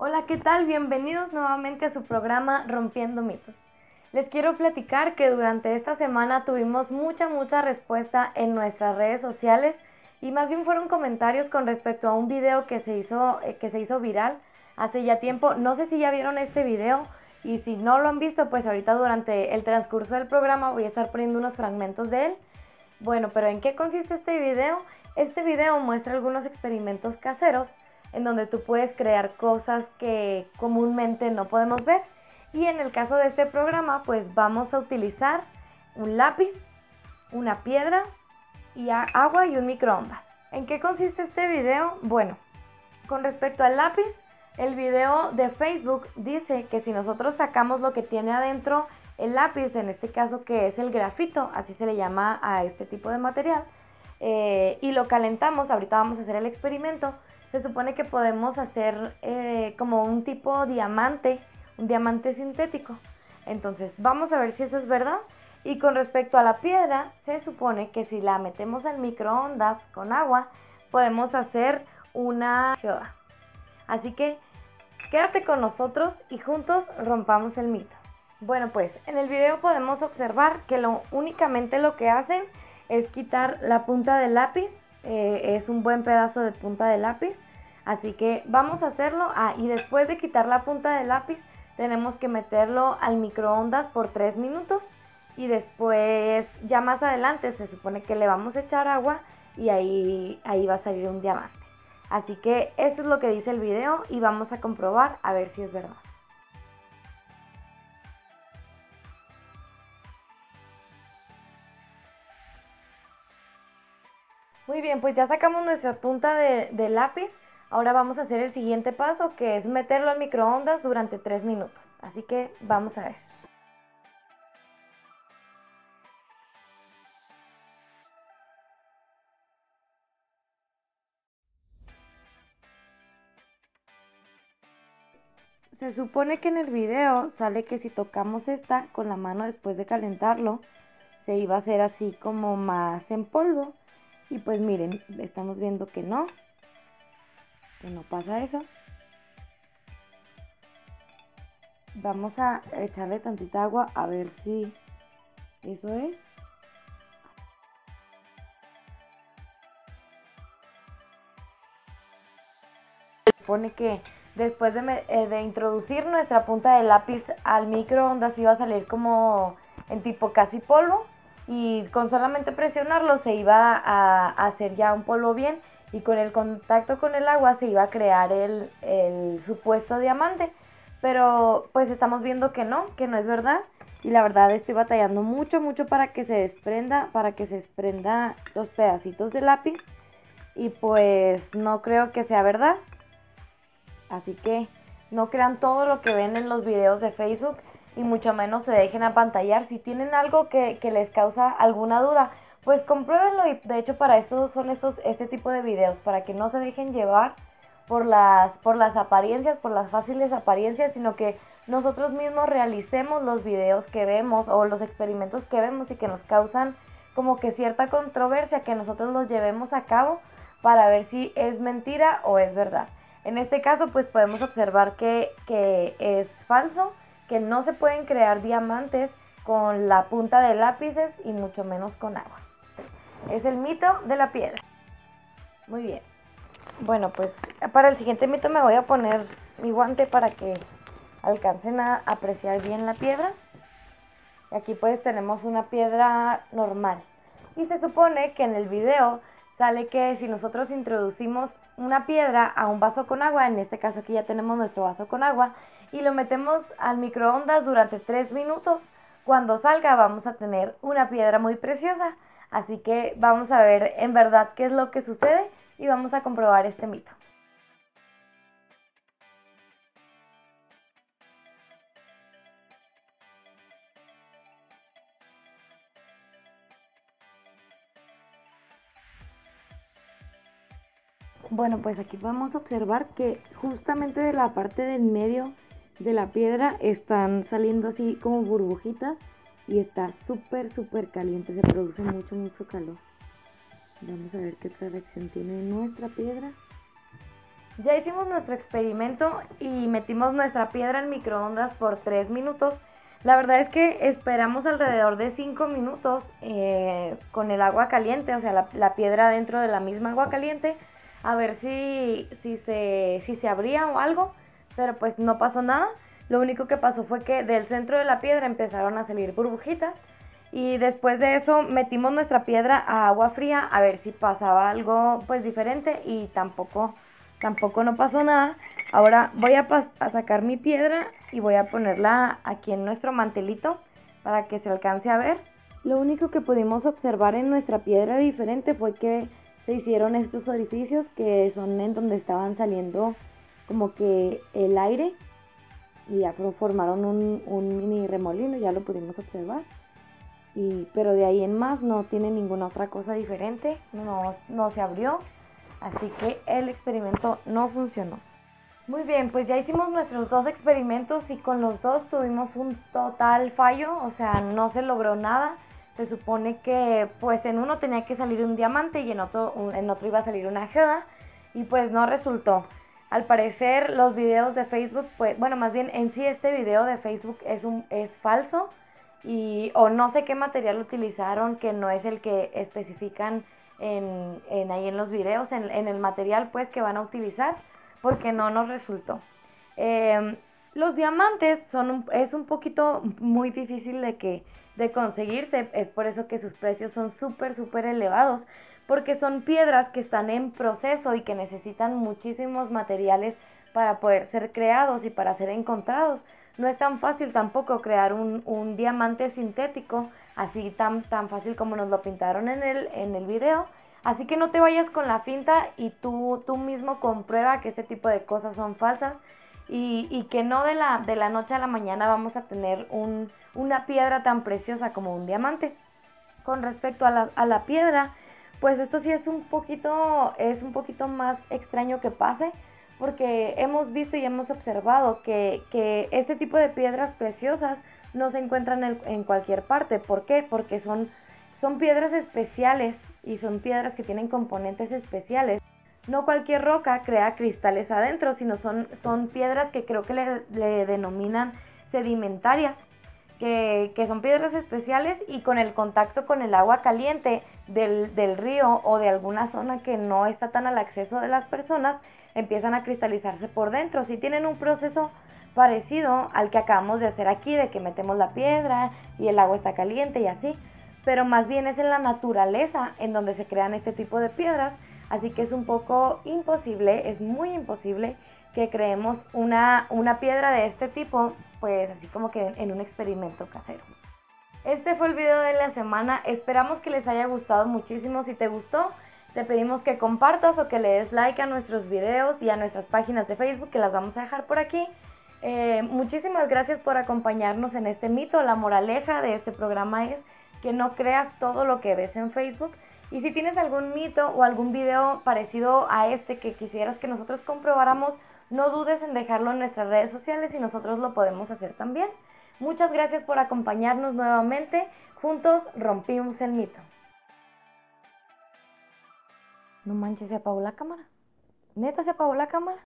Hola, ¿qué tal? Bienvenidos nuevamente a su programa Rompiendo Mitos. Les quiero platicar que durante esta semana tuvimos mucha respuesta en nuestras redes sociales y más bien fueron comentarios con respecto a un video que se hizo viral hace ya tiempo. No sé si ya vieron este video y si no lo han visto, pues ahorita durante el transcurso del programa voy a estar poniendo unos fragmentos de él. Bueno, pero ¿en qué consiste este video? Este video muestra algunos experimentos caseros en donde tú puedes crear cosas que comúnmente no podemos ver. Y en el caso de este programa, pues vamos a utilizar un lápiz, una piedra y agua y un microondas. ¿En qué consiste este video? Bueno, con respecto al lápiz, el video de Facebook dice que si nosotros sacamos lo que tiene adentro el lápiz, en este caso que es el grafito, así se le llama a este tipo de material, y lo calentamos, ahorita vamos a hacer el experimento, se supone que podemos hacer como un tipo diamante, un diamante sintético. Entonces vamos a ver si eso es verdad. Y con respecto a la piedra, se supone que si la metemos al microondas con agua, podemos hacer una geoda. Así que quédate con nosotros y juntos rompamos el mito. Bueno, pues en el video podemos observar que únicamente lo que hacen es quitar la punta del lápiz. Es un buen pedazo de punta de lápiz, así que vamos a hacerlo. Y después de quitar la punta del lápiz tenemos que meterlo al microondas por 3 minutos y después ya más adelante se supone que le vamos a echar agua y ahí va a salir un diamante. Así que esto es lo que dice el video y vamos a comprobar a ver si es verdad. Muy bien, pues ya sacamos nuestra punta de lápiz. Ahora vamos a hacer el siguiente paso, que es meterlo al microondas durante 3 minutos. Así que vamos a ver. Se supone que en el video sale que si tocamos esta con la mano después de calentarlo, se iba a hacer así como más en polvo. Y pues miren, estamos viendo que no pasa eso. Vamos a echarle tantita agua a ver si eso es. Se supone que después de introducir nuestra punta de lápiz al microondas iba a salir como en tipo casi polvo y con solamente presionarlo se iba a hacer ya un polvo bien y con el contacto con el agua se iba a crear el supuesto diamante, pero pues estamos viendo que no es verdad y la verdad estoy batallando mucho para que se desprenda los pedacitos de lápiz y pues no creo que sea verdad. Así que no crean todo lo que ven en los videos de Facebook y mucho menos se dejen apantallar. Si tienen algo que les causa alguna duda, pues compruébenlo y de hecho para esto son este tipo de videos, para que no se dejen llevar por las apariencias, por las fáciles apariencias, sino que nosotros mismos realicemos los videos que vemos o los experimentos que vemos y que nos causan como que cierta controversia, que nosotros los llevemos a cabo para ver si es mentira o es verdad. En este caso pues podemos observar que es falso, que no se pueden crear diamantes con la punta de lápices y mucho menos con agua. Es el mito de la piedra. Muy bien. Bueno, pues para el siguiente mito me voy a poner mi guante para que alcancen a apreciar bien la piedra. Y aquí pues tenemos una piedra normal. Y se supone que en el video sale que si nosotros introducimos una piedra a un vaso con agua, en este caso aquí ya tenemos nuestro vaso con agua, y lo metemos al microondas durante 3 minutos, cuando salga vamos a tener una piedra muy preciosa. Así que vamos a ver en verdad qué es lo que sucede y vamos a comprobar este mito. Bueno, pues aquí podemos observar que justamente de la parte del medio de la piedra están saliendo así como burbujitas y está súper caliente, se produce mucho calor. Vamos a ver qué otra reacción tiene nuestra piedra. Ya hicimos nuestro experimento y metimos nuestra piedra en microondas por 3 minutos. La verdad es que esperamos alrededor de 5 minutos con el agua caliente, o sea, la piedra dentro de la misma agua caliente, a ver si se abría o algo, pero pues no pasó nada. Lo único que pasó fue que del centro de la piedra empezaron a salir burbujitas y después de eso metimos nuestra piedra a agua fría a ver si pasaba algo pues diferente y tampoco no pasó nada. Ahora voy a sacar mi piedra y voy a ponerla aquí en nuestro mantelito para que se alcance a ver. Lo único que pudimos observar en nuestra piedra diferente fue que se hicieron estos orificios que son en donde estaban saliendo como que el aire y ya formaron un mini remolino, ya lo pudimos observar. Pero de ahí en más no tiene ninguna otra cosa diferente, no se abrió, así que el experimento no funcionó. Muy bien, pues ya hicimos nuestros dos experimentos y con los dos tuvimos un total fallo, o sea, no se logró nada. Se supone que pues en uno tenía que salir un diamante y en otro iba a salir una jeda y pues no resultó. Al parecer los videos de Facebook, pues bueno, más bien en sí este video de Facebook es falso o no sé qué material utilizaron que no es el que especifican ahí en los videos, en el material pues que van a utilizar porque no nos resultó. Eh, los diamantes es un poquito muy difícil de conseguirse, es por eso que sus precios son súper elevados, porque son piedras que están en proceso y que necesitan muchísimos materiales para poder ser creados y para ser encontrados. No es tan fácil tampoco crear un diamante sintético, así tan fácil como nos lo pintaron en el video. Así que no te vayas con la finta y tú mismo comprueba que este tipo de cosas son falsas y que no de la noche a la mañana vamos a tener una piedra tan preciosa como un diamante. Con respecto a la piedra, pues esto sí es un poquito más extraño que pase, porque hemos visto y hemos observado que este tipo de piedras preciosas no se encuentran en cualquier parte. ¿Por qué? Porque son piedras especiales y son piedras que tienen componentes especiales. No cualquier roca crea cristales adentro, sino son piedras que creo que le denominan sedimentarias, que son piedras especiales y con el contacto con el agua caliente del río o de alguna zona que no está tan al acceso de las personas, empiezan a cristalizarse por dentro. Sí tienen un proceso parecido al que acabamos de hacer aquí, de que metemos la piedra y el agua está caliente y así, pero más bien es en la naturaleza en donde se crean este tipo de piedras, así que es un poco imposible, es muy imposible que creemos una piedra de este tipo, pues así como que en un experimento casero. Este fue el video de la semana, esperamos que les haya gustado muchísimo. Si te gustó, te pedimos que compartas o que le des like a nuestros videos y a nuestras páginas de Facebook, que las vamos a dejar por aquí. Muchísimas gracias por acompañarnos en este mito. La moraleja de este programa es que no creas todo lo que ves en Facebook. Y si tienes algún mito o algún video parecido a este que quisieras que nosotros comprobáramos, no dudes en dejarlo en nuestras redes sociales y nosotros lo podemos hacer también. Muchas gracias por acompañarnos nuevamente. Juntos rompimos el mito. No manches, se apagó la cámara. ¿Neta se apagó la cámara?